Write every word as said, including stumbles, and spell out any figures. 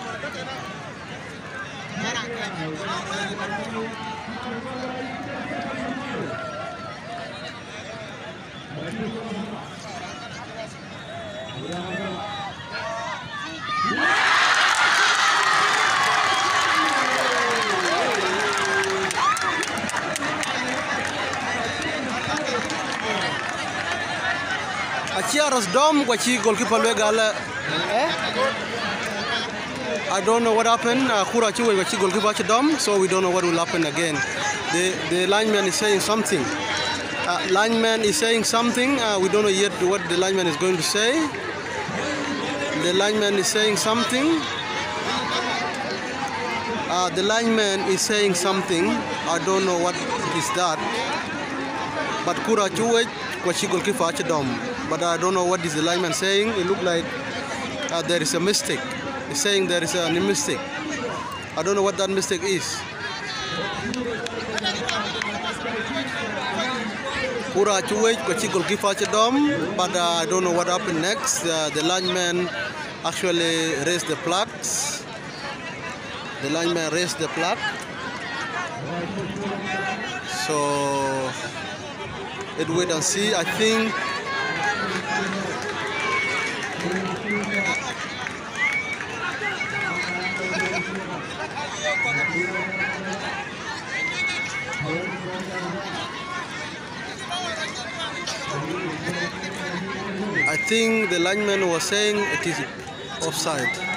Achia Rosdom kwa chi goalkeeper legal. Eh? I don't know what happened. Kura chi kwa chi goalkeeper Dom, so we don't know what will happen again. The the lineman is saying something. Uh, lineman is saying something. Uh, we don't know yet what the lineman is going to say. The lineman is saying something. Uh, the lineman is saying something. I don't know what is that. But Kura Chuwe kwachi goalkeeper Dom. But I don't know what is the lineman saying. It looked like uh, there is a mistake. He's saying there is a mistake. I don't know what that mistake is. Kura Chuwe kwachi goalkeeper Dom. But uh, I don't know what happened next. Uh, the lineman actually raised the flags. The lineman raised the flag. So let's wait and see. I think I think the lineman was saying it is offside.